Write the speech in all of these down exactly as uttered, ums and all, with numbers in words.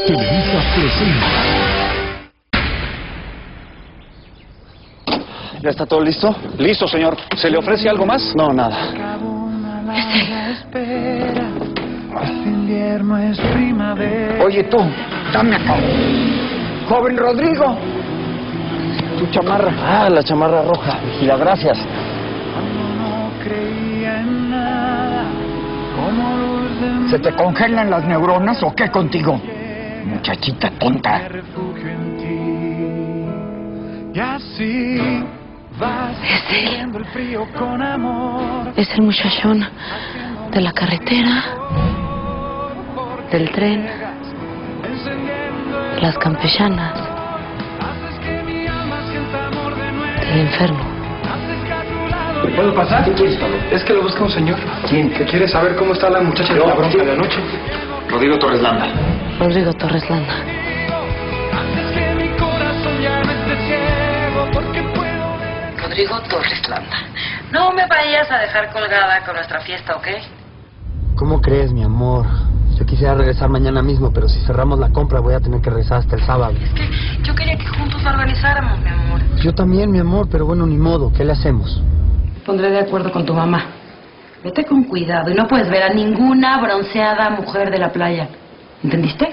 Televisa presenta. ¿Ya está todo listo? Listo, señor. ¿Se le ofrece algo más? No, nada. Oye tú, dame acá. Joven Rodrigo. Tu chamarra. Ah, la chamarra roja. Vigila, gracias. ¿Se te congelan las neuronas o qué contigo? Muchachita tonta. Es él. Es el muchachón de la carretera, del tren, de las campechanas, del infierno. ¿Puedo pasar? Es que lo busca un señor. ¿Quién? Que quiere saber cómo está la muchacha de la bronca de anoche. Rodrigo Torres Landa. Rodrigo Torres Landa. Rodrigo Torres Landa. No me vayas a dejar colgada con nuestra fiesta, ¿ok? ¿Cómo crees, mi amor? Yo quisiera regresar mañana mismo, pero si cerramos la compra voy a tener que regresar hasta el sábado. Es que yo quería que juntos la organizáramos, mi amor. Yo también, mi amor, pero bueno, ni modo. ¿Qué le hacemos? Pondré de acuerdo con tu mamá. Vete con cuidado y no puedes ver a ninguna bronceada mujer de la playa. ¿Entendiste?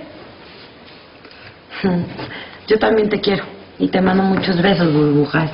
Yo también te quiero y te mando muchos besos, burbujas.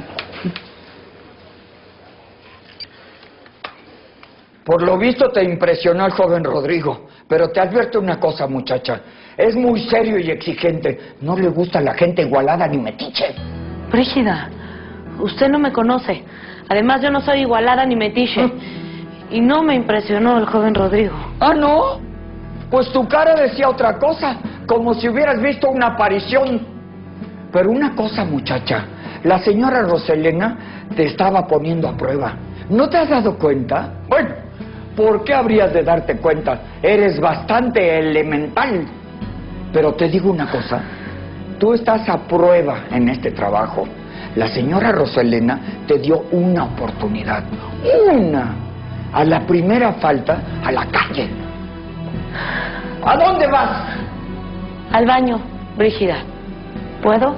Por lo visto te impresionó el joven Rodrigo, pero te advierto una cosa, muchacha. Es muy serio y exigente. No le gusta la gente igualada ni metiche. Brígida, usted no me conoce. Además, yo no soy igualada ni metiche. Y no me impresionó el joven Rodrigo. ¿Ah, no? Pues tu cara decía otra cosa, como si hubieras visto una aparición. Pero una cosa, muchacha, la señora Roselena te estaba poniendo a prueba. ¿No te has dado cuenta? Bueno, ¿por qué habrías de darte cuenta? Eres bastante elemental. Pero te digo una cosa, tú estás a prueba en este trabajo. La señora Roselena te dio una oportunidad. ¡Una! A la primera falta, a la calle. ¿A dónde vas? Al baño, Brígida. ¿Puedo?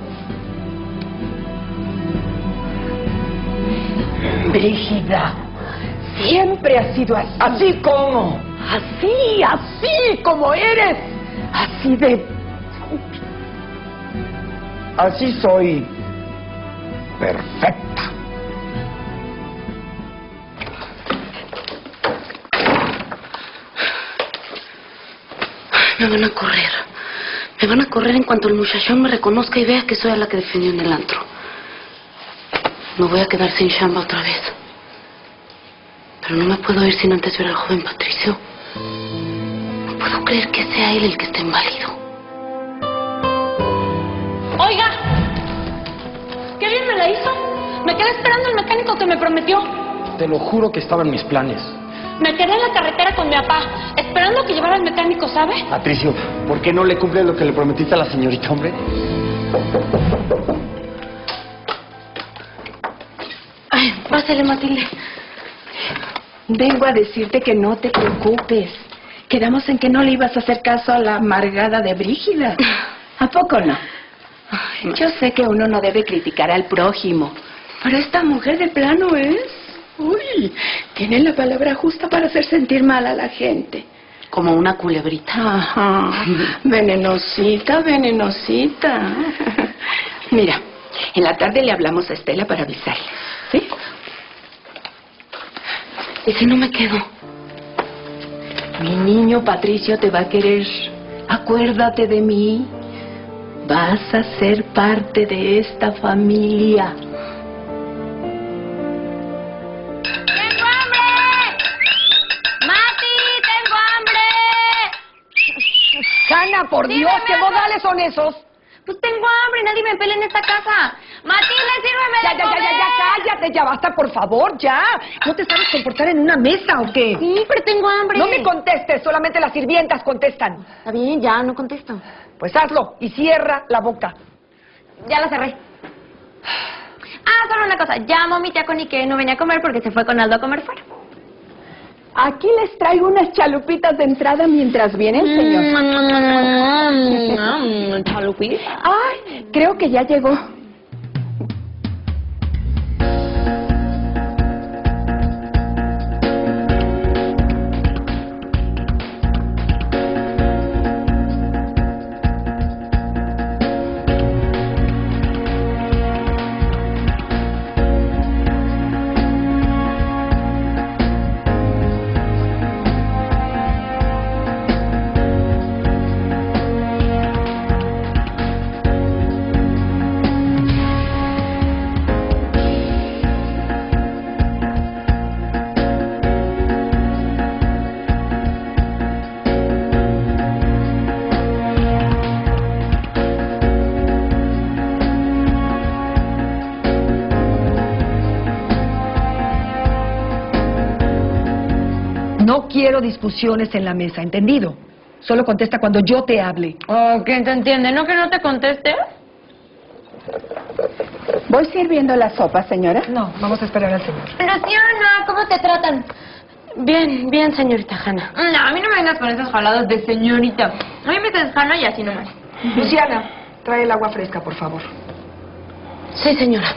Brígida, siempre has sido así. ¿Así como? Así, así como eres. Así de... Así soy. Perfecta. Me van a correr. Me van a correr en cuanto el muchachón me reconozca y vea que soy a la que defendió en el antro. No voy a quedar sin chamba otra vez. Pero no me puedo ir sin antes ver al joven Patricio. No puedo creer que sea él el que esté inválido. ¡Oiga! ¿Qué bien me la hizo? Me quedé esperando el mecánico que me prometió. Te lo juro que estaba en mis planes. Me quedé en la carretera con mi papá, esperando que llevara al mecánico, ¿sabe? Patricio, ¿por qué no le cumples lo que le prometiste a la señorita, hombre? Ay, pásale, Matilde. Vengo a decirte que no te preocupes. Quedamos en que no le ibas a hacer caso a la amargada de Brígida. ¿A poco no? Yo sé que uno no debe criticar al prójimo, pero esta mujer de plano es... Uy, tiene la palabra justa para hacer sentir mal a la gente. Como una culebrita. Ajá, venenosita, venenosita. Mira, en la tarde le hablamos a Estela para avisarle, ¿sí? ¿Y si no me quedo? Mi niño Patricio te va a querer. Acuérdate de mí. Vas a ser parte de esta familia. ¡Tengo hambre! ¡Mati, tengo hambre! Hanna, por Dios, ¿qué modales son esos? Pues tengo hambre, nadie me pelea en esta casa. Matilde, sírveme Ya, de ya, ya, comer. ya, ya, cállate, ya basta, por favor, ya. ¿No te sabes comportar en una mesa o qué? Sí, pero tengo hambre. No me contestes, solamente las sirvientas contestan. Está bien, ya, no contesto. Pues hazlo y cierra la boca. Ya la cerré. Ah, solo una cosa. Llamo a mi tía Connie que no venía a comer porque se fue con Aldo a comer fuera. Aquí les traigo unas chalupitas de entrada mientras vienen, señor. fila. Ay, creo que ya llegó. No quiero discusiones en la mesa, ¿entendido? Solo contesta cuando yo te hable. Oh, ¿quién te entiende? ¿No que no te conteste? ¿Voy sirviendo la sopa, señora? No, vamos a esperar al señor. Luciana, ¿cómo te tratan? Bien, bien, señorita Hanna. No, a mí no me vengas con esas jaladas de señorita. A mí me dices Hanna y así nomás. Luciana, trae el agua fresca, por favor. Sí, señora.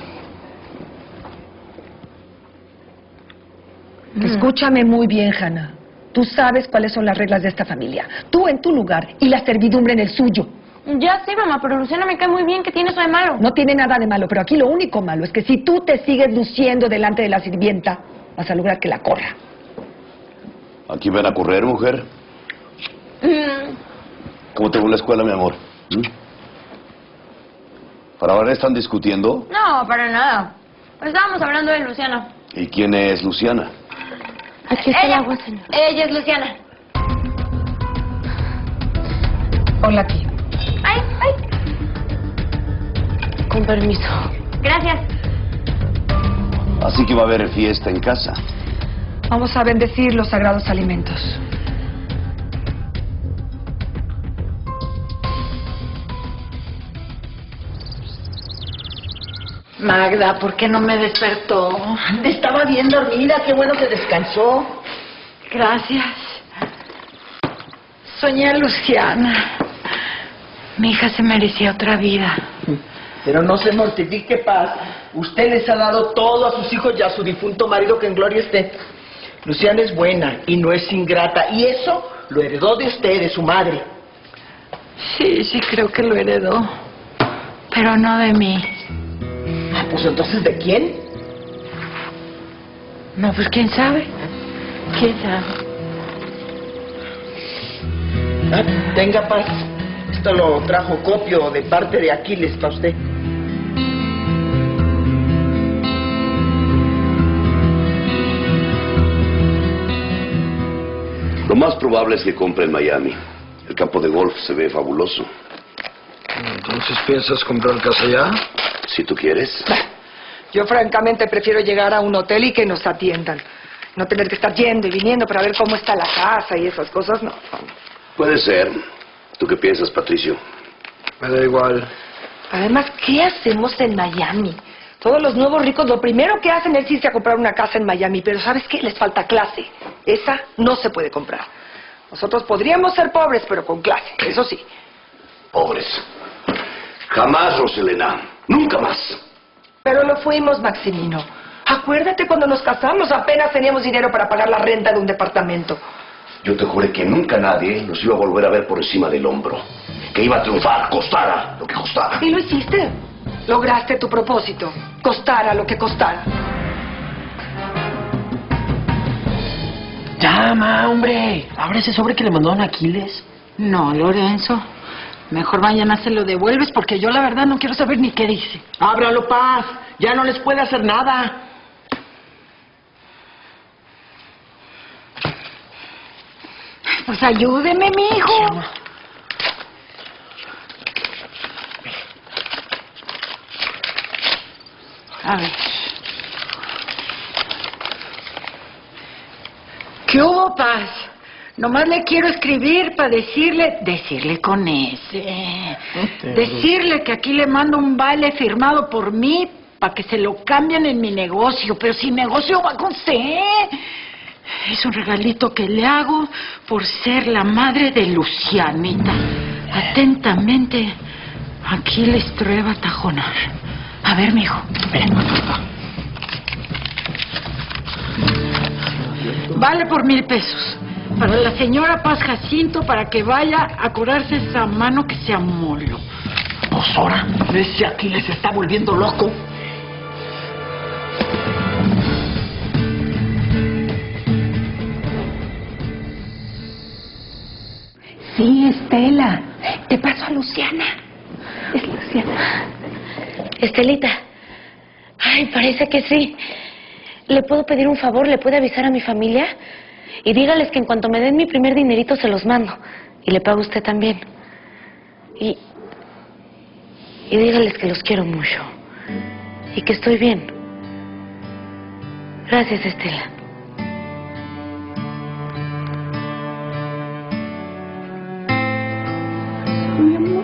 Escúchame muy bien, Hanna. Tú sabes cuáles son las reglas de esta familia. Tú en tu lugar y la servidumbre en el suyo. Ya sé, mamá, pero Luciana me cae muy bien. ¿Qué tiene eso de malo? No tiene nada de malo, pero aquí lo único malo es que si tú te sigues luciendo delante de la sirvienta, vas a lograr que la corra. ¿Aquí van a correr, mujer? Mm. ¿Cómo te fue en la escuela, mi amor? ¿Mm? ¿Para ahora están discutiendo? No, para nada. Estábamos hablando de Luciana. ¿Y quién es Luciana? Aquí está el Ella, agua, señora. ella es Luciana. Ponla aquí. Ay, ay. Con permiso. Gracias. Así que va a haber fiesta en casa. Vamos a bendecir los sagrados alimentos. Magda, ¿por qué no me despertó? Estaba bien dormida, qué bueno que descansó. Gracias. Soñé a Luciana. Mi hija se merecía otra vida. Pero no se mortifique, Paz. Usted les ha dado todo a sus hijos y a su difunto marido, que en gloria esté. Luciana es buena y no es ingrata. Y eso lo heredó de usted, de su madre. Sí, sí creo que lo heredó. Pero no de mí. Ah, pues entonces, ¿de quién? No, pues quién sabe. ¿Quién sabe? Ah, tenga, Paz. Esto lo trajo Copio de parte de Aquiles para usted. Lo más probable es que compre en Miami. El campo de golf se ve fabuloso. ¿Entonces piensas comprar casa allá? Si tú quieres. Yo francamente prefiero llegar a un hotel y que nos atiendan. No tener que estar yendo y viniendo para ver cómo está la casa y esas cosas, no. Puede ser. ¿Tú qué piensas, Patricio? Me da igual. Además, ¿qué hacemos en Miami? Todos los nuevos ricos lo primero que hacen es irse a comprar una casa en Miami, pero ¿sabes qué? Les falta clase. Esa no se puede comprar. Nosotros podríamos ser pobres, pero con clase, eso sí. Pobres. Jamás, Roselena. Nunca más. Pero lo fuimos, Maximino. Acuérdate cuando nos casamos, apenas teníamos dinero para pagar la renta de un departamento. Yo te juré que nunca nadie nos iba a volver a ver por encima del hombro. Que iba a triunfar, costara lo que costara. Y lo hiciste. Lograste tu propósito, costara lo que costara. Llama, hombre. Abre ese sobre que le mandaron a Aquiles. No, Lorenzo. Mejor mañana se lo devuelves porque yo la verdad no quiero saber ni qué dice. Ábralo, Paz. Ya no les puede hacer nada. Pues ayúdeme, mijo. A ver. ¿Qué hubo, Paz? Nomás le quiero escribir para decirle, decirle con ese, decirle que aquí le mando un vale firmado por mí para que se lo cambien en mi negocio, pero si negocio va con C. Es un regalito que le hago por ser la madre de Lucianita. Atentamente, Aquí les prueba tajonar. A ver, mijo. Ven. Vale por mil pesos. Para la señora Paz Jacinto, para que vaya a curarse esa mano que se amoló. Pues ahora, ese aquí les está volviendo loco. Sí, Estela. Te paso a Luciana. Es Luciana. Estelita. Ay, parece que sí. ¿Le puedo pedir un favor? ¿Le puede avisar a mi familia? Y dígales que en cuanto me den mi primer dinerito se los mando. Y le pago a usted también. Y... Y dígales que los quiero mucho. Y que estoy bien. Gracias, Estela. Mi amor.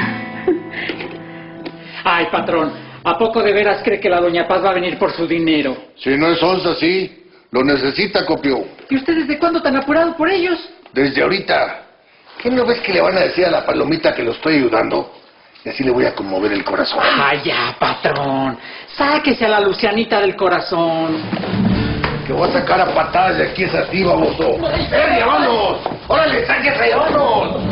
Ay, patrón, ¿a poco de veras cree que la doña Paz va a venir por su dinero? Si no es onza, sí. Lo necesita, Copio. ¿Y usted desde cuándo tan apurado por ellos? Desde ahorita. ¿Qué no ves que le van a decir a la palomita que lo estoy ayudando? Y así le voy a conmover el corazón. Ay, ya, patrón. Sáquese a la Lucianita del corazón. Que voy a sacar a patadas de aquí es a ti, baboso. ¡Eh, vámonos! ¡Órale, sáquese, vámonos!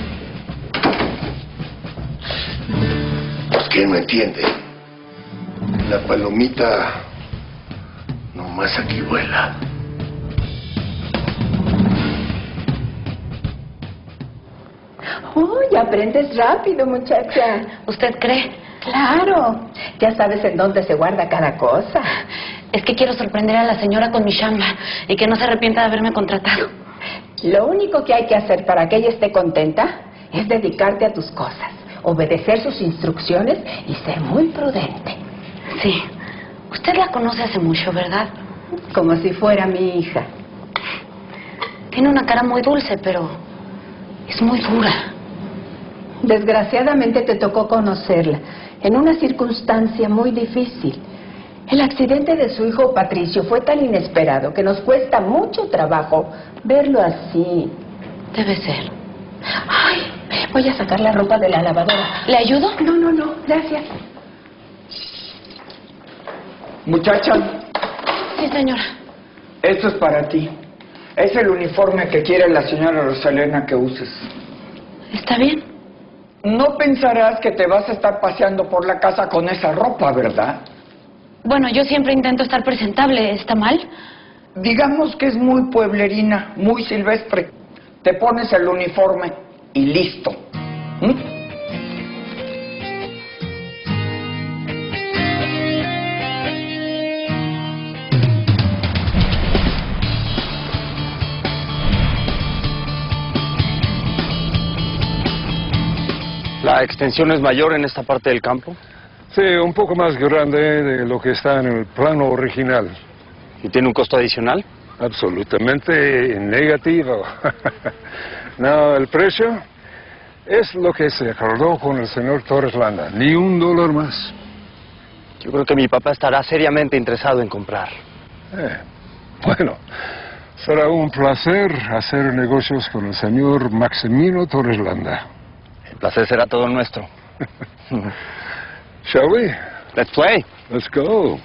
Pues, ¿quién no entiende? La palomita nomás aquí vuela. ¡Uy, aprendes rápido, muchacha! ¿Usted cree? Claro. Ya sabes en dónde se guarda cada cosa. Es que quiero sorprender a la señora con mi chamba y que no se arrepienta de haberme contratado. Lo único que hay que hacer para que ella esté contenta es dedicarte a tus cosas, obedecer sus instrucciones y ser muy prudente. Sí. Usted la conoce hace mucho, ¿verdad? Como si fuera mi hija. Tiene una cara muy dulce, pero es muy dura. Desgraciadamente te tocó conocerla en una circunstancia muy difícil. El accidente de su hijo Patricio fue tan inesperado que nos cuesta mucho trabajo verlo así. Debe ser. Ay, voy a sacar la ropa de la lavadora. ¿Le ayudo? No, no, no, gracias. Muchacha, Sí, señora. esto es para ti. Es el uniforme que quiere la señora Rosalena que uses. ¿Está bien? No pensarás que te vas a estar paseando por la casa con esa ropa, ¿verdad? Bueno, yo siempre intento estar presentable. ¿Está mal? Digamos que es muy pueblerina, muy silvestre. Te pones el uniforme y listo. ¿Mm? ¿La extensión es mayor en esta parte del campo? Sí, un poco más grande de lo que está en el plano original. ¿Y tiene un costo adicional? Absolutamente negativo. No, el precio es lo que se acordó con el señor Torres Landa, ni un dólar más. Yo creo que mi papá estará seriamente interesado en comprar. Eh, bueno, será un placer hacer negocios con el señor Maximino Torres Landa. El placer será todo nuestro. Shall we? Let's play. Let's go.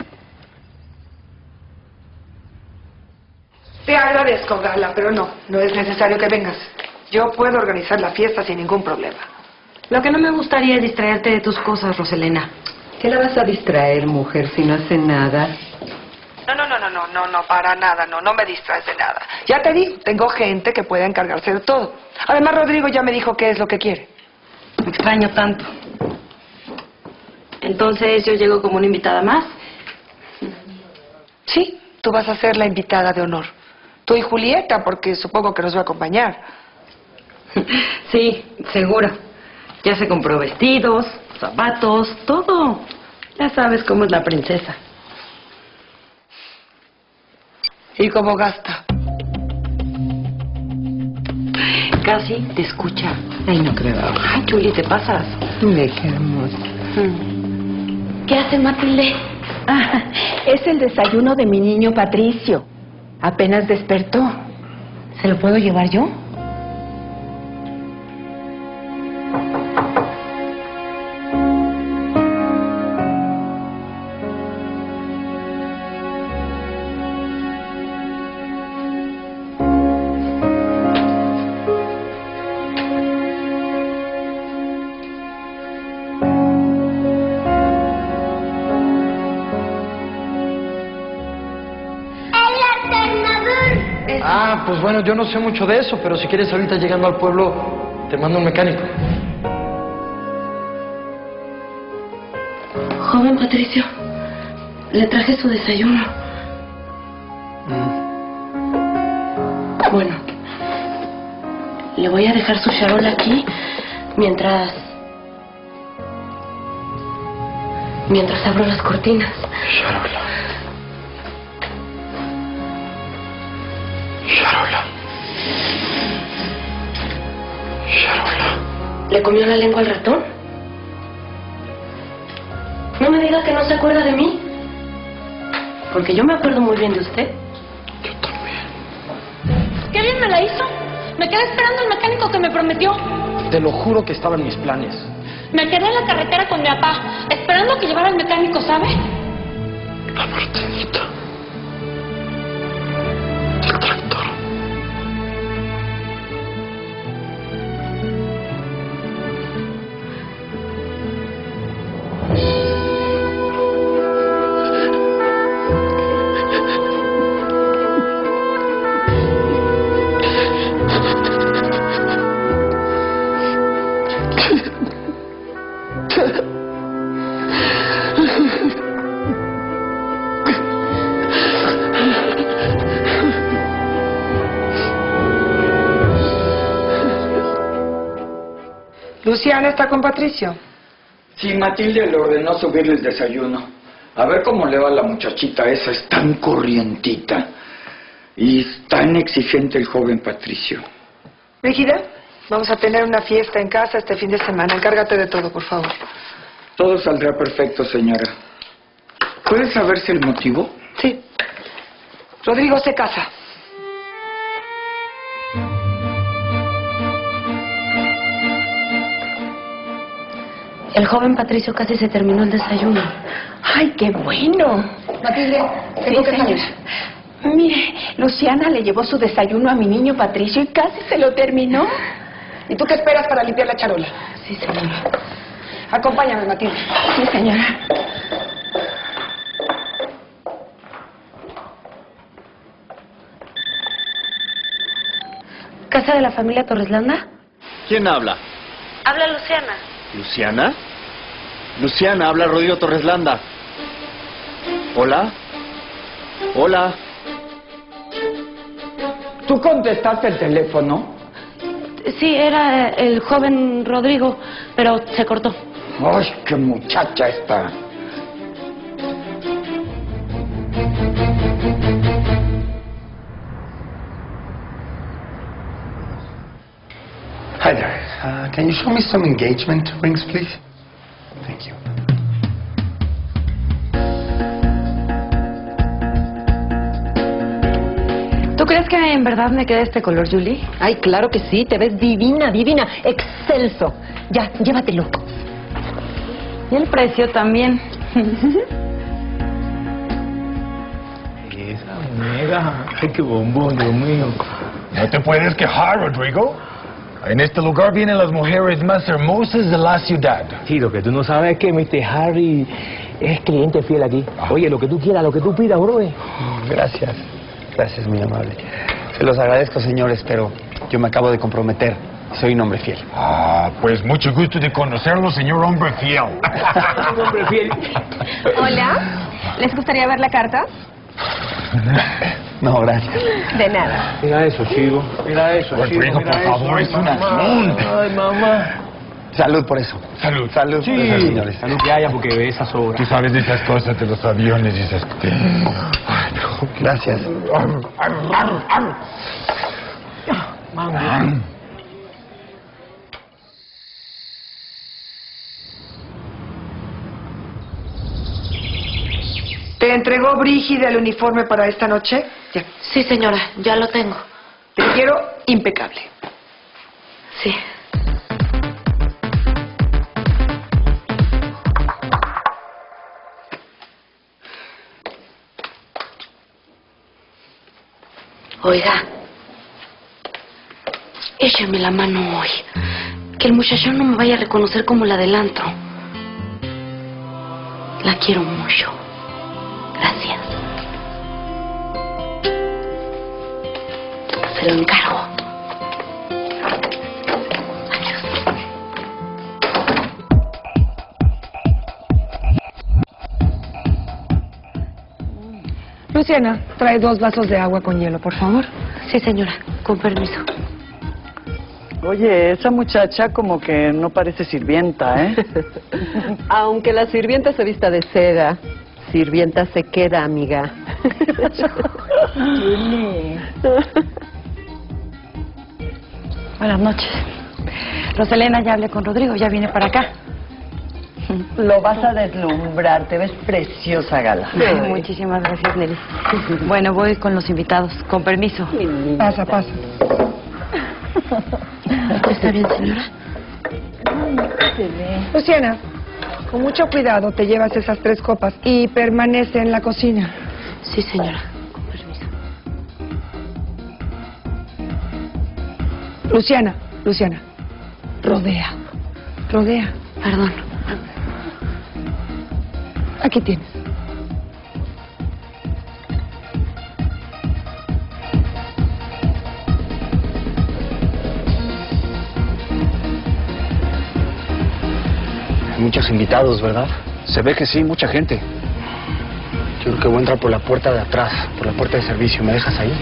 Te agradezco, Gala, pero no, no es necesario que vengas. Yo puedo organizar la fiesta sin ningún problema. Lo que no me gustaría es distraerte de tus cosas, Roselena. ¿Qué la vas a distraer, mujer, si no hace nada? No, no, no, no, no, no, no, para nada, no, no me distraes de nada. Ya te digo, tengo gente que puede encargarse de todo. Además, Rodrigo ya me dijo qué es lo que quiere. Me extraño tanto. Entonces, ¿yo llego como una invitada más? Sí, tú vas a ser la invitada de honor. Tú y Julieta, porque supongo que nos va a acompañar. Sí, seguro. Ya se compró vestidos, zapatos, todo. Ya sabes cómo es la princesa. ¿Y cómo gasta? Casi te escucha. Ay, no creo. Ay, Chuli, ¿te pasas? Ve qué hermosa. ¿Qué hace Matilde? Ah, es el desayuno de mi niño Patricio. Apenas despertó. ¿Se lo puedo llevar yo? Ah, pues bueno, yo no sé mucho de eso, pero si quieres ahorita llegando al pueblo, te mando un mecánico. Joven Patricio, le traje su desayuno. Mm. Bueno, le voy a dejar su charola aquí mientras... mientras abro las cortinas. Charola. Charola. Charola. ¿Le comió la lengua al ratón? No me diga que no se acuerda de mí. Porque yo me acuerdo muy bien de usted. ¿Qué bien me la hizo? Me quedé esperando al mecánico que me prometió. Te lo juro que estaba en mis planes. Me quedé en la carretera con mi papá, esperando que llevara al mecánico, ¿sabe? La Martinita. El tractor. Luciana está con Patricio. Sí, Matilde le ordenó subirle el desayuno. A ver cómo le va a la muchachita esa, es tan corrientita. Y es tan exigente el joven Patricio. Brígida, vamos a tener una fiesta en casa este fin de semana. Encárgate de todo, por favor. Todo saldrá perfecto, señora. ¿Puede saberse el motivo? Sí. Rodrigo se casa. El joven Patricio casi se terminó el desayuno. ¡Ay, qué bueno! Matilde, tengo que salir. Mire, Luciana le llevó su desayuno a mi niño Patricio y casi se lo terminó. ¿Y tú qué esperas para limpiar la charola? Sí, señora. Acompáñame, Matilde. Sí, señora. ¿Casa de la familia Torreslanda? ¿Quién habla? Habla Luciana. ¿Luciana? Luciana, habla Rodrigo Torreslanda. ¿Hola? ¿Hola? ¿Tú contestaste el teléfono? Sí, era el joven Rodrigo, pero se cortó. ¡Ay, qué muchacha está! Hi there. Uh, can you show me some engagement rings, please? Thank you. ¿Tú crees que en verdad me queda este color, Julie? Ay, claro que sí, te ves divina, divina, excelso. Ya, llévatelo. Y el precio también. Esa nega, ay, qué bombón, Dios mío. No te puedes quejar, Rodrigo. En este lugar vienen las mujeres más hermosas de la ciudad. Sí, lo que tú no sabes es que mister Harry es cliente fiel aquí. Oye, lo que tú quieras, lo que tú pidas, bro. Gracias. Gracias, muy amable. Se los agradezco, señores, pero yo me acabo de comprometer. Soy un hombre fiel. Ah, pues mucho gusto de conocerlo, señor hombre fiel. hombre fiel. Hola, ¿les gustaría ver la carta? No, gracias. De nada. Mira eso, chico. Mira eso, Rodrigo, chico. Mira por eso. favor, Ay, es una mamá. Ay, mamá. Salud por eso. Salud. Salud Sí. por eso, señores. Salud que haya porque ve esas obras. Tú sabes de esas cosas de los aviones y esas cosas. Gracias. Mamá. ¿Te entregó Brígida el uniforme para esta noche? Ya. Sí, señora, ya lo tengo. Te quiero impecable. Sí. Oiga, écheme la mano hoy. Que el muchachón no me vaya a reconocer como la del antro. La quiero mucho. Gracias. Se lo encargo. Luciana, trae dos vasos de agua con hielo, por favor. Sí, señora, con permiso. Oye, esa muchacha como que no parece sirvienta, ¿eh? Aunque la sirvienta se vista de seda, sirvienta se queda, amiga. Buenas noches. Roselena, ya hablé con Rodrigo, ya viene para acá. Lo vas a deslumbrar, te ves preciosa, Gala. Ay, muchísimas gracias, Nelly. Bueno, voy con los invitados. Con permiso. Pasa, pasa. ¿Está bien, señora? Luciana, con mucho cuidado te llevas esas tres copas y permanece en la cocina. Sí, señora. Con permiso. Luciana, Luciana, rodea, rodea. Perdón. Aquí tienes. Hay muchos invitados, ¿verdad? Se ve que sí, mucha gente. Yo creo que voy a entrar por la puerta de atrás, por la puerta de servicio. ¿Me dejas ahí?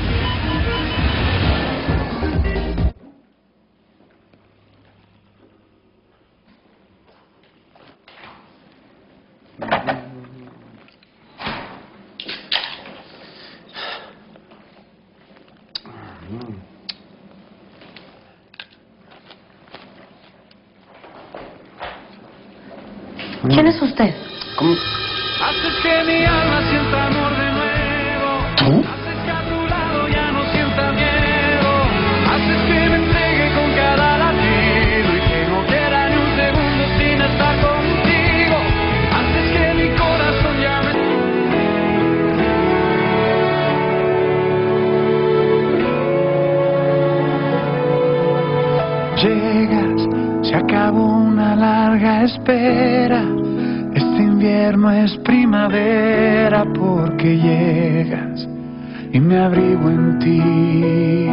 ¿Quién es usted? ¿Cómo? Haces que mi alma sienta amor de nuevo. ¿Tú? Haces que a tu lado ya no sienta miedo. Haces que me entregue con cada latido y que no quiera ni un segundo sin estar contigo. Haces que mi corazón ya me... Llegas, se acabó una larga espera. Este invierno es primavera porque llegas y me abrigo en ti.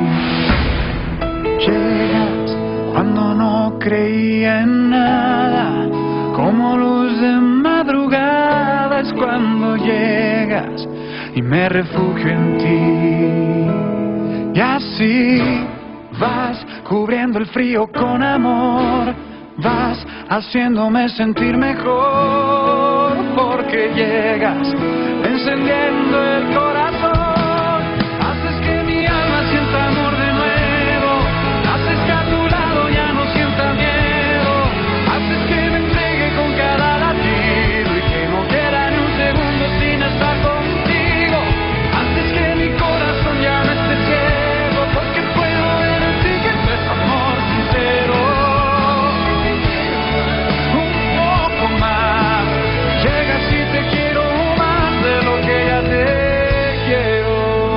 Llegas cuando no creía en nada, como luz de madrugada es cuando llegas y me refugio en ti. Y así vas cubriendo el frío con amor. Vas haciéndome sentir mejor porque llegas encendiendo el corazón. Haces que mi alma sienta amor de nuevo. Haces que a tu lado ya no sienta miedo. Haces que me entregue con cada latido y que no quiera ni un segundo sin estar contigo. Haces que mi corazón ya no esté ciego porque puedo ver en ti que esto es amor sincero. Llegas y te quiero más de lo que ya te quiero.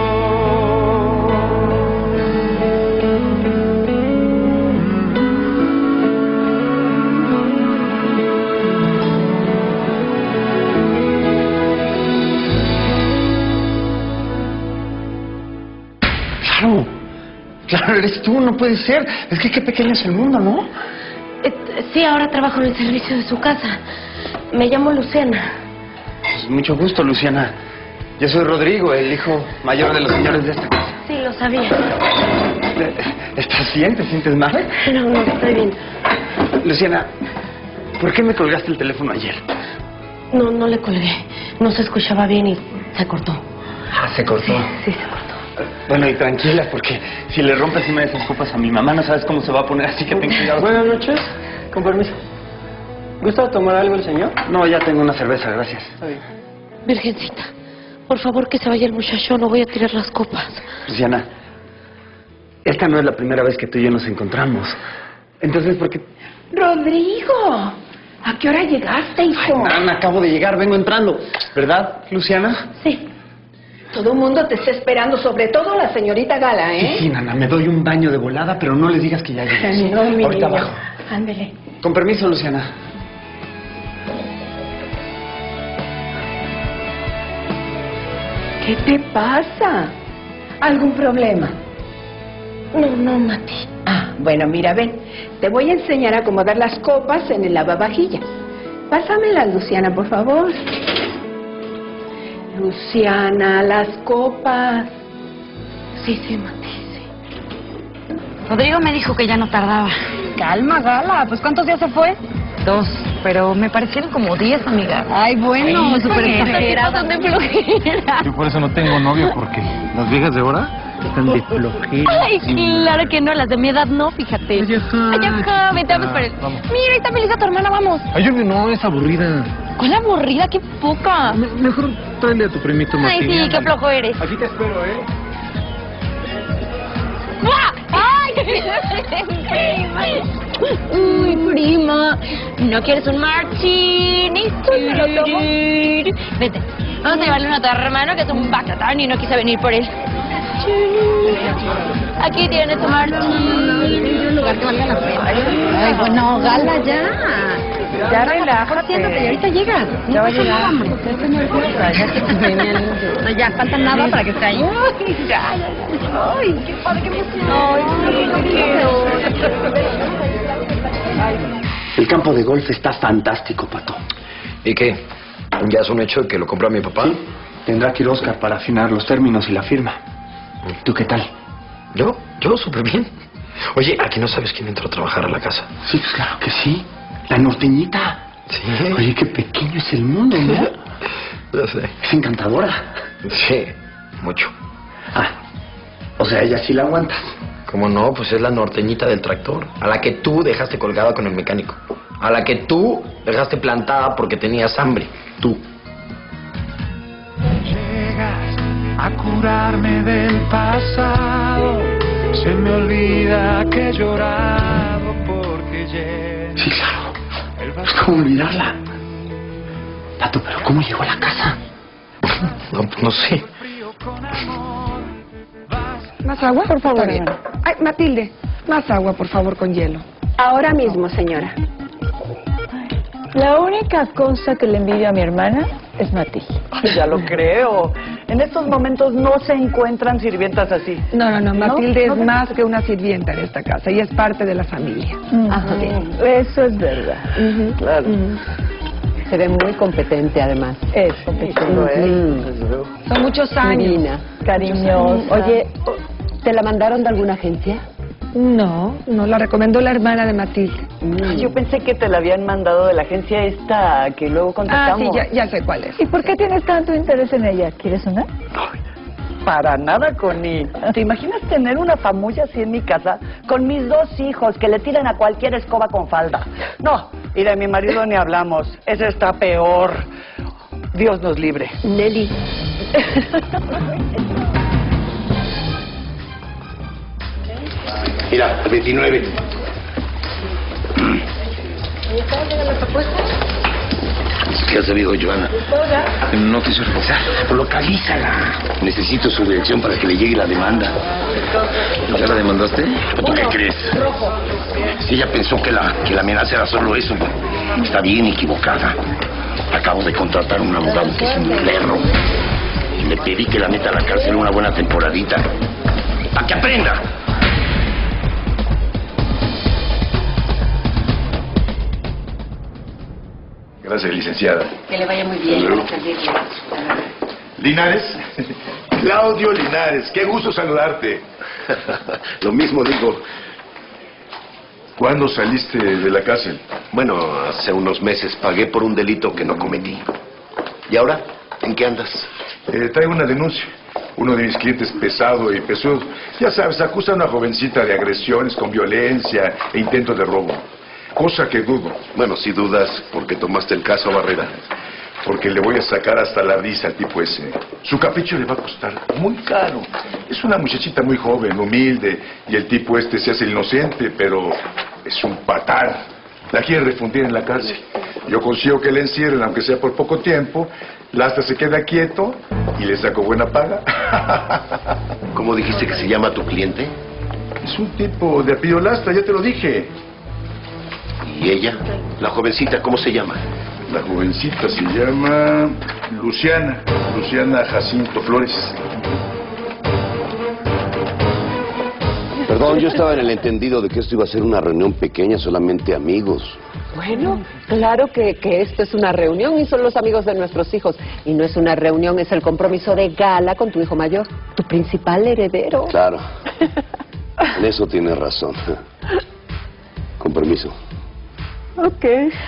Claro, claro, eres tú, no puede ser. Es que qué pequeño es el mundo, ¿no? Eh, sí, ahora trabajo en el servicio de su casa. Me llamo Luciana. Pues mucho gusto, Luciana. Yo soy Rodrigo, el hijo mayor de los señores de esta casa. Sí, lo sabía. ¿Estás bien? ¿Te sientes mal? No, no, estoy bien. Luciana, ¿por qué me colgaste el teléfono ayer? No, no le colgué. No se escuchaba bien y se cortó. Ah, se cortó. Sí, sí, se cortó. Bueno, y tranquila, porque si le rompes una de esas copas a mi mamá, no sabes cómo se va a poner, así que ten cuidado. Buenas noches, con permiso. ¿Gusta tomar algo el señor? No, ya tengo una cerveza, gracias. Está bien. Virgencita, por favor que se vaya el muchacho, no voy a tirar las copas. Luciana, esta no es la primera vez que tú y yo nos encontramos. Entonces, ¿por qué...? Rodrigo, ¿a qué hora llegaste, hijo? Ay, Nana, acabo de llegar, vengo entrando. ¿Verdad, Luciana? Sí. Todo el mundo te está esperando, sobre todo la señorita Gala, ¿eh? Sí, sí, Nana, me doy un baño de volada, pero no les digas que ya llegué. No, mi Ahorita niño. abajo. Ándele. Con permiso, Luciana. ¿Qué te pasa? ¿Algún problema? No, no, Mati. Ah, bueno, mira, ven. Te voy a enseñar a acomodar las copas en el lavavajillas. Pásamelas, Luciana, por favor. Luciana, las copas. Sí, sí, Mati, sí. Rodrigo me dijo que ya no tardaba. Calma, Gala. Pues ¿cuántos días se fue? Dos, pero me parecieron como diez, amiga. Ay, bueno, Ay, súper exagerada. de flojera. Yo por eso no tengo novio, porque las viejas de ahora están de flojera. Ay, claro que no, las de mi edad no, fíjate. Ay, ajá. Ay, ajá, vete, vamos por él. Vamos. Mira, ahí está Melissa, tu hermana, vamos. Ay, yo no, es aburrida. ¿Cuál aburrida? ¡Qué poca! Me- mejor tráele a tu primito Ay, Martín. sí, qué flojo eres. Aquí te espero, ¿eh? ¡Ah! ¡Ay! ¡Prima! Uy, prima. ¿No quieres un martini? Me lo tomo. Vete. Vamos a llevarle uno a tu hermano que es un bacatán y no quise venir por él. Aquí tienes tu martini. Un lugar que valga la pena. Ay, bueno, Gala, ya. Ya relaja. Siéntate y ahorita llegas. Ya va a llegar. Ya falta nada para que esté ahí. Ay, ya, ya, ya. Ay, qué padre, qué emoción. Ay, no quiero. El campo de golf está fantástico, Pato. ¿Y qué? ¿Ya es un hecho que lo compró mi papá? Sí. Tendrá que ir Oscar para afinar los términos y la firma. ¿Tú qué tal? ¿Yo? Yo súper bien. Oye, ¿aquí no sabes quién entró a trabajar a la casa? Sí, pues claro que sí. La norteñita. Sí. Oye, qué pequeño es el mundo, ¿no? Ya sé. Es encantadora. Sí, mucho. Ah, o sea, ella sí la aguantas. ¿Cómo no? Pues es la norteñita del tractor, a la que tú dejaste colgada con el mecánico, a la que tú dejaste plantada porque tenías hambre, tú. Llegas a curarme del pasado, se me olvida que he llorado porque llegas. Sí, claro. Es como olvidarla. Pato, pero ¿cómo llegó a la casa? No, no sé. ¿Más agua? Por favor. Está bien. Ay, Matilde, más agua, por favor, con hielo. Ahora mismo, señora. La única cosa que le envidio a mi hermana es Matilde. Ya lo creo. En estos momentos no se encuentran sirvientas así. No, no, no, ¿No? Matilde ¿No? es más que una sirvienta en esta casa y es parte de la familia. Ajá. Eso es verdad. Claro. Se ve muy competente, además. Es competente. Lo es. Son muchos años. Divina. Cariñosa. Oye, ¿te la mandaron de alguna agencia? No, no, la recomendó la hermana de Matilde. Ay, yo pensé que te la habían mandado de la agencia esta que luego Ah, contactamos. sí, ya, ya sé cuál es. ¿Y por qué tienes tanto interés en ella? ¿Quieres una? Para nada, Connie. ¿Te imaginas tener una famulla así en mi casa con mis dos hijos que le tiran a cualquier escoba con falda? No, y de mi marido ni hablamos. Ese está peor. Dios nos libre. Nelly. Mira, el veintinueve. ¿Qué has sabido, Joana? No quiso regresar. Localízala. Necesito su dirección para que le llegue la demanda. ¿Ya la demandaste? ¿Tú qué crees? Si ella pensó que la, que la amenaza era solo eso, está bien equivocada. Acabo de contratar a un abogado que es un perro. Y le pedí que la meta a la cárcel una buena temporadita. ¡Para que aprenda! Gracias, licenciada. Que le vaya muy bien. Hasta luego. Linares. Claudio Linares, qué gusto saludarte. Lo mismo digo. ¿Cuándo saliste de la cárcel? Bueno, hace unos meses pagué por un delito que no cometí. ¿Y ahora? ¿En qué andas? Eh, traigo una denuncia. Uno de mis clientes pesado y pesudo. Ya sabes, acusa a una jovencita de agresiones con violencia e intento de robo. Cosa que dudo. Bueno, si dudas, ¿por qué tomaste el caso a Barrera? Porque le voy a sacar hasta la risa al tipo ese. Su capricho le va a costar muy caro. Es una muchachita muy joven, humilde, y el tipo este se hace el inocente, pero es un patán. La quiere refundir en la cárcel. Yo consigo que le encierren, aunque sea por poco tiempo. Lastra se queda quieto y le saco buena paga. ¿Cómo dijiste que se llama tu cliente? Es un tipo de apellido Lastra, ya te lo dije. ¿Y ella? La jovencita, ¿cómo se llama? La jovencita se llama Luciana, Luciana Jacinto Flores. Perdón, yo estaba en el entendido de que esto iba a ser una reunión pequeña, solamente amigos. Bueno, claro que, que esto es una reunión y son los amigos de nuestros hijos. Y no es una reunión, es el compromiso de gala con tu hijo mayor, tu principal heredero. Claro. En eso tienes razón. Con permiso. Ok.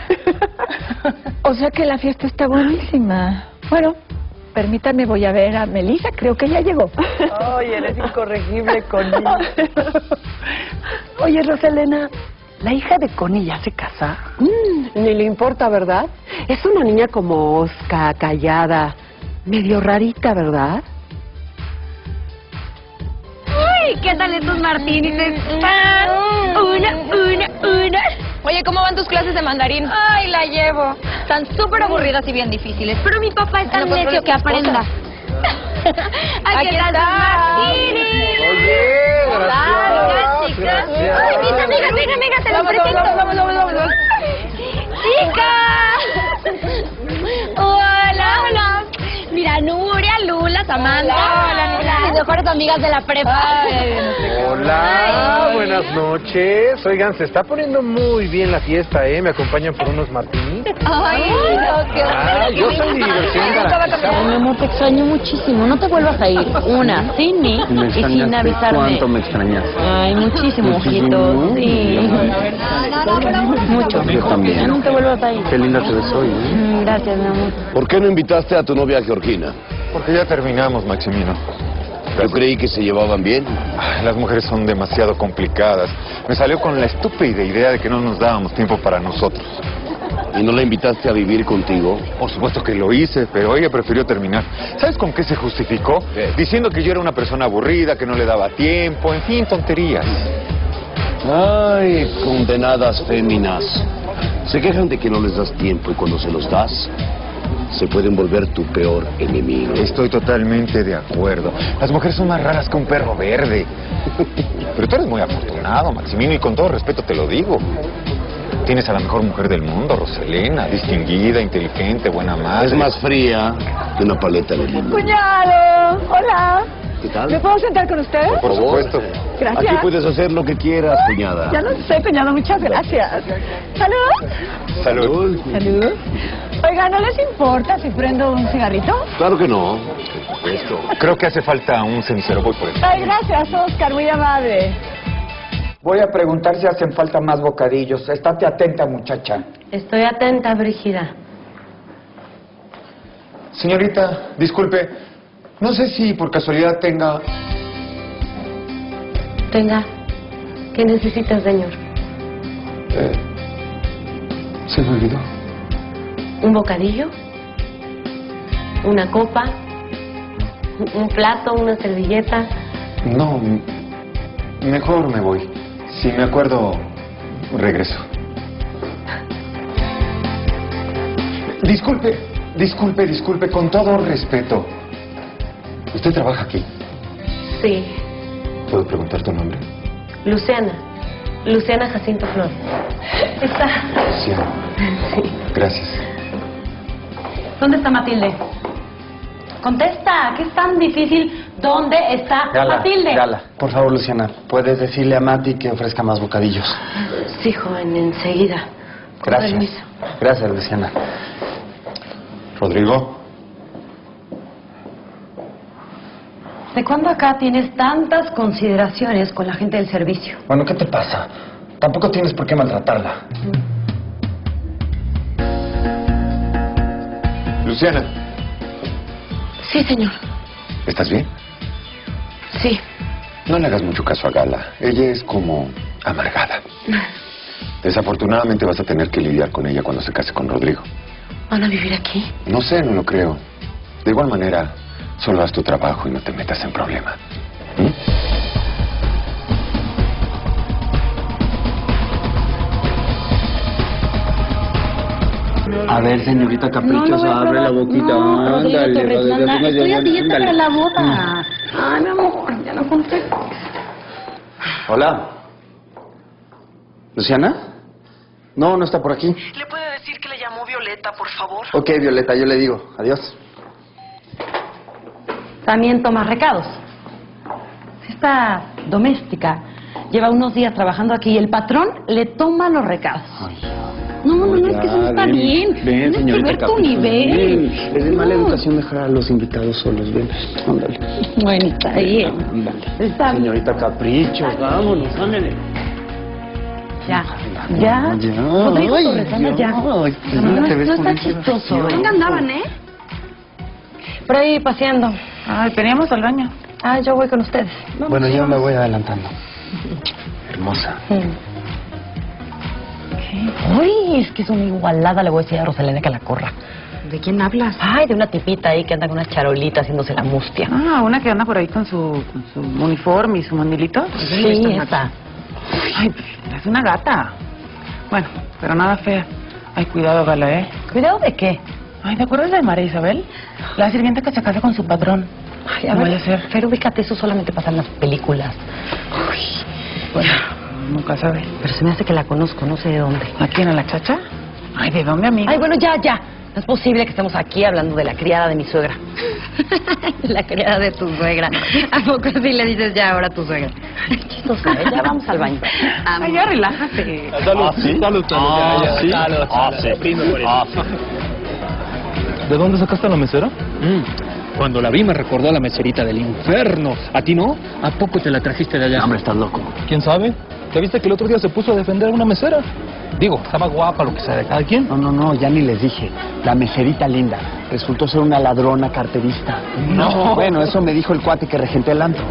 O sea que la fiesta está buenísima. Bueno, permítame, voy a ver a Melissa, creo que ya llegó. Ay, eres incorregible, Connie. Oye, Roselena, ¿la hija de Connie ya se casa? Mm, ni le importa, ¿verdad? Es una niña como osca, callada, medio rarita, ¿verdad? Uy, ¿qué tal estos martinis? Están una, una, una. Oye, ¿cómo van tus clases de mandarín? Ay, la llevo. Están súper aburridas y bien difíciles. Pero mi papá es tan Bueno, pues, necio que aprenda. Aquí ¿qué tal está. tus martinis? Oye, Hola, chicas. gracias. Ay, amiga, amiga, amiga, amiga, te lo Vamos, presento. vamos, vamos, vamos, vamos. ¡Chicas! Hola, hola. Mira, Nuria, Lula, Samantha. Hola, Hola, mis mejores amigas de la prepa. Ay, no sé. Hola, Ay. buenas noches. Oigan, se está poniendo muy bien la fiesta, ¿eh? ¿Me acompañan por unos martinis? Ay, no, qué Ah, yo soy diversión garantizada. Mi amor, te extraño muchísimo. No te vuelvas a ir. Una, sin mí Me y sin extrañaste. avisarme. ¿Cuánto me extrañas? Ay, muchísimo, ojito. Sí. Mucho. Yo también. Ya no te vuelvas a ir. Qué linda te ves hoy, ¿eh? Mm, Gracias, mi amor. ¿Por qué no invitaste a tu novia Georgina? Porque ya terminamos, Maximino. Yo creí que se llevaban bien. Ay, las mujeres son demasiado complicadas. Me salió con la estúpida idea de que no nos dábamos tiempo para nosotros. ¿Y no la invitaste a vivir contigo? Por supuesto que lo hice, pero ella prefirió terminar. ¿Sabes con qué se justificó? ¿Qué? Diciendo que yo era una persona aburrida, que no le daba tiempo, en fin, tonterías. Ay, condenadas féminas. Se quejan de que no les das tiempo y cuando se los das, se pueden volver tu peor enemigo. Estoy totalmente de acuerdo. Las mujeres son más raras que un perro verde. Pero tú eres muy afortunado, Maximino, y con todo respeto te lo digo. Tienes a la mejor mujer del mundo, Roselena, distinguida, inteligente, buena madre. Es más fría que una paleta de limón. ¡Cuñado! ¡Hola! ¿Qué tal? ¿Me puedo sentar con usted? Por supuesto. Gracias. Aquí puedes hacer lo que quieras, cuñada. Ya lo sé, cuñado, muchas gracias. ¿Salud? Salud. Salud. Oiga, ¿no les importa si prendo un cigarrito? Claro que no. Esto. Creo que hace falta un cenicero, voy por eso. Ay, gracias, Oscar, muy amable. Voy a preguntar si hacen falta más bocadillos. Estate atenta, muchacha. Estoy atenta, Brígida. Señorita, disculpe, no sé si por casualidad tenga... Tenga. ¿Qué necesita, señor? Eh, se me olvidó. ¿Un bocadillo? ¿Una copa? ¿Un plato? ¿Una servilleta? No, mejor me voy. Si me acuerdo, regreso. Disculpe, disculpe, disculpe, con todo respeto. ¿Usted trabaja aquí? Sí. ¿Puedo preguntar tu nombre? Luciana. Luciana Jacinto Flor. Está. Sí. Sí. Gracias. ¿Dónde está Matilde? Contesta, ¿qué es tan difícil? ¿Dónde está Matilde? Gala, por favor, Luciana, ¿puedes decirle a Mati que ofrezca más bocadillos? Sí, joven, enseguida. Con Gracias. permiso. Gracias, Luciana. Rodrigo. ¿De cuándo acá tienes tantas consideraciones con la gente del servicio? Bueno, ¿qué te pasa? Tampoco tienes por qué maltratarla. Luciana, Sí, señor. ¿estás bien? Sí. No le hagas mucho caso a Gala. Ella es como amargada. Desafortunadamente vas a tener que lidiar con ella cuando se case con Rodrigo. ¿Van a vivir aquí? No sé, no lo creo. De igual manera, solo haz tu trabajo y no te metas en problemas. A ver, señorita caprichosa, No, no voy a abre la probar. boquita. No, Rodrigo Ándale, Torreslanda, Rodrigo, estoy a ándale, dieta ándale. para la boda. Ay, mi amor, ya no conté. Hola. ¿Luciana? No, no está por aquí. ¿Le puede decir que le llamó Violeta, por favor? Ok, Violeta, yo le digo. Adiós. También toma recados. Esta doméstica Lleva unos días trabajando aquí y el patrón le toma los recados. No, no, no, es que eso no está bien. Ven, Tienes que señorita ver tu Capricho, nivel. ven. Es de mala educación dejar a los invitados solos. Ven, ándale. Bueno, está bien. Ándale. Está bien. Señorita Capricho, vámonos, ándale. Ya, ya. Ya. Rodrigo Ay, Torresana, ya. Dios. No, no, Te ves no con está esa chistoso. emoción. ¿Dónde andaban, eh? Por ahí paseando. Ay, teníamos al baño. Ah, yo voy con ustedes. Vamos, Bueno, yo vamos. me voy adelantando. Hermosa. Uy, es que es una igualada, le voy a decir a Rosalena que la corra. ¿De quién hablas? Ay, de una tipita ahí que anda con una charolita haciéndose la mustia. Ah, una que anda por ahí con su, con su uniforme y su mandilito. Sí, esa. Ay, pues, es una gata. Bueno, pero nada fea. Ay, cuidado, Gala, ¿eh? ¿Cuidado de qué? Ay, ¿te acuerdas de María Isabel? La sirvienta que se casa con su patrón. Ay, a No ver, vaya a ser. pero ubícate, eso solamente pasa en las películas. Uy, Bueno, nunca sabe. pero se me hace que la conozco, no sé de dónde. ¿A quién? ¿A la chacha? Ay, ¿de dónde, amiga? Ay, bueno, ya, ya. No es posible que estemos aquí hablando de la criada de mi suegra. La criada de tu suegra. ¿A poco sí le dices ya ahora a tu suegra? Chistoso, ¿eh? Ya vamos al baño. Ay, ya relájate. Salud, ¿Ah, sí? salud, salud. Ah, ya, ya. ¿sí? Salud, Ah, salud. sí. Brindo por eso. Ah, ¿De dónde sacaste a la mesera? Mm, Cuando la vi me recordó a la meserita del infierno. ¿A ti no? ¿A poco te la trajiste de allá? Hombre, estás loco. ¿Quién sabe? ¿Ya viste que el otro día se puso a defender a una mesera? Digo, estaba guapa, lo que sea de cada quien. No, no, no, ya ni les dije. La meserita linda resultó ser una ladrona carterista. No. Bueno, eso me dijo el cuate que regenté el antro.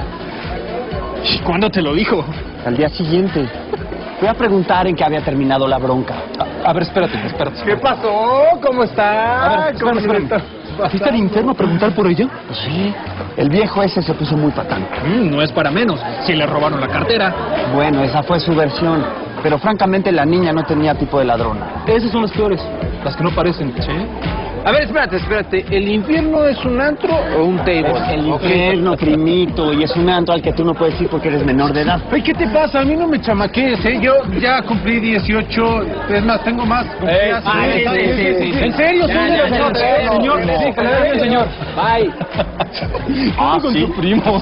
¿Y cuándo te lo dijo? Al día siguiente. Fui a preguntar en qué había terminado la bronca. A, a ver, espérate, espérate. ¿Qué pasó? ¿Cómo está? A ver, ¿Cómo espérame, está? espérame. ¿Fuiste al infierno a preguntar por ella? Sí. El viejo ese se puso muy patán. Mm, no es para menos. Si le robaron la cartera. Bueno, esa fue su versión. Pero francamente la niña no tenía tipo de ladrona. Esas son las peores. Las que no parecen. ¿Sí? A ver, espérate, espérate. ¿El infierno es un antro o un table? Es el infierno, crimito, y es un antro al que tú no puedes ir porque eres menor de edad. Ay, ¿qué te pasa? A mí no me chamaquees, ¿eh? Yo ya cumplí dieciocho, es más, tengo más. Eh, Ya, ah, sí, sí, sí, sí, sí, sí, sí. ¿En serio? Ya, ¿Son de ya, los ya, otros? ya, Señor, no. sí, que le vaya bien, señor. Bye. Ah, con tu primo.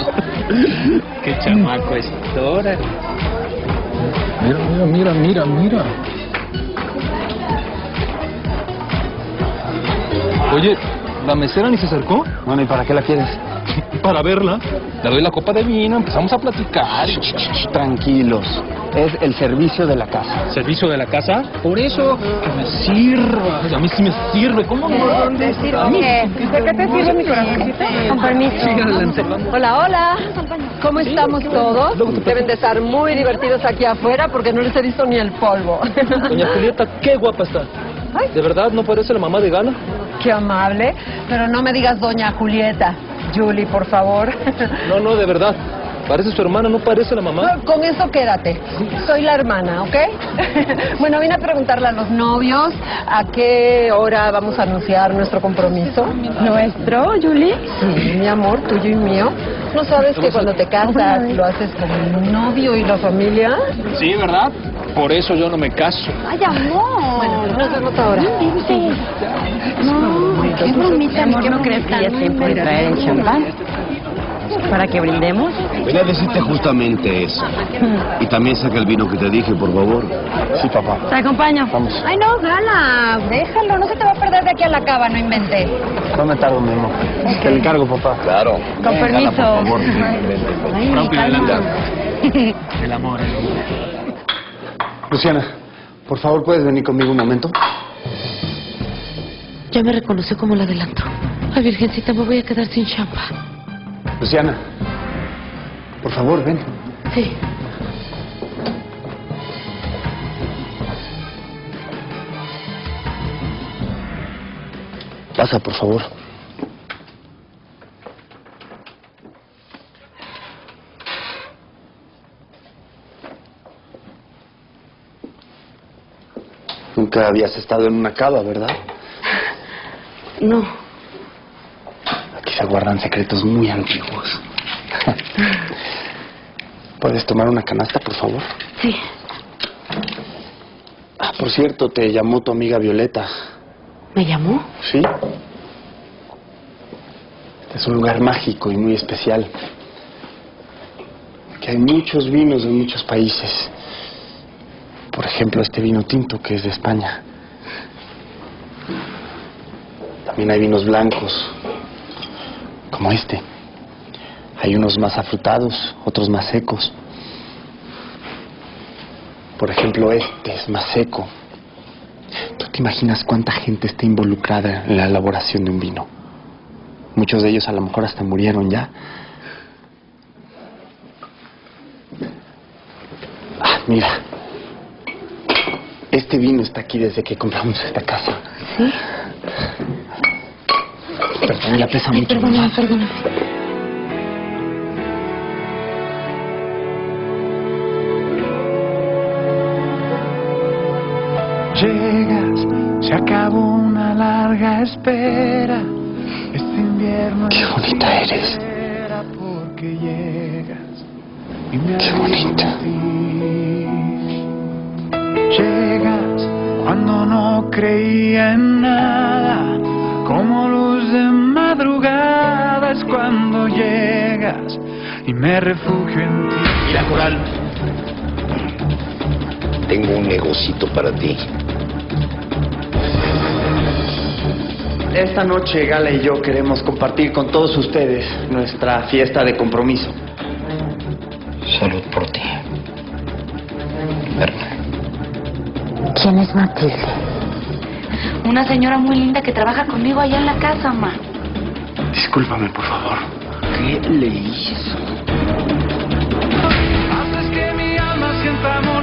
Qué chamaco es. Órale. Mira, mira, mira, mira, mira. Oye, ¿la mesera ni se acercó? Bueno, ¿y para qué la quieres? Para verla. Le doy la copa de vino, empezamos a platicar. Tranquilos. Es el servicio de la casa. ¿Servicio de la casa? Por eso, que me sirva. Ay, a mí sí me sirve. ¿Cómo no? ¿Te sirve? ¿De qué te sirve mi corazoncito? Con permiso. Sí, adelante. Hola, hola. ¿Cómo estamos todos? Deben de estar muy divertidos aquí afuera porque no les he visto ni el polvo. Doña Julieta, qué guapa está. ¿De verdad no parece la mamá de Gala? Qué amable. Pero no me digas doña Julieta. Julie, por favor. No, no, de verdad. Parece su hermana, no parece la mamá. No, con eso quédate. Soy la hermana, ¿ok? Bueno, vine a preguntarle a los novios a qué hora vamos a anunciar nuestro compromiso. ¿Nuestro, Julie? Sí, mi amor, tuyo y mío. ¿No sabes que cuando te casas lo haces con el novio y la familia? Sí, ¿verdad? Por eso yo no me caso. Ay, amor. Bueno, nos vemos ahora. Sí. No, qué bromita, Amor, qué ¿no crees que ya se puede traer el champán? ¿Para que brindemos? Venía a decirte justamente eso. Y también saca el vino que te dije, por favor. Sí, papá. Te acompaño. Vamos. Ay, no, Gala, déjalo, no se te va a perder de aquí a la cava, no inventé. No me tardo, mi amor. Te lo encargo, papá. Claro. Con permiso. Por favor, Ay, Rápido, calma. adelante. El amor. Luciana, por favor, ¿puedes venir conmigo un momento? Ya me reconoció como la del antro. Ay, virgencita, me voy a quedar sin champán. Luciana, por favor, ven. Sí. Pasa, por favor. Nunca habías estado en una cava, ¿verdad? No. Aquí se guardan secretos muy antiguos. ¿Puedes tomar una canasta, por favor? Sí. Ah, por cierto, te llamó tu amiga Violeta. ¿Me llamó? ¿Sí? Este es un lugar mágico y muy especial. que hay muchos vinos de muchos países. Por ejemplo, este vino tinto que es de España. También hay vinos blancos, como este. Hay unos más afrutados, otros más secos. Por ejemplo, este es más seco. ¿Tú te imaginas cuánta gente está involucrada en la elaboración de un vino? Muchos de ellos a lo mejor hasta murieron ya. Ah, mira. Este vino está aquí desde que compramos esta casa. ¿Sí? Perdón, ya pesa mucho. Perdóname, perdóname. Llegas, se acabó una larga espera. Este invierno. Qué bonita eres. Porque llegas y me Qué bonita. Llegas cuando no creía en nada, como luz de madrugada es cuando llegas y me refugio en ti. Mira, Coral, tengo un negocito para ti. Esta noche Gala y yo queremos compartir con todos ustedes nuestra fiesta de compromiso. Salud por ti, Berna. ¿Quién es Matilde? Una señora muy linda que trabaja conmigo allá en la casa, ma. Discúlpame, por favor. ¿Qué le hizo? Haces que mi alma sienta amor.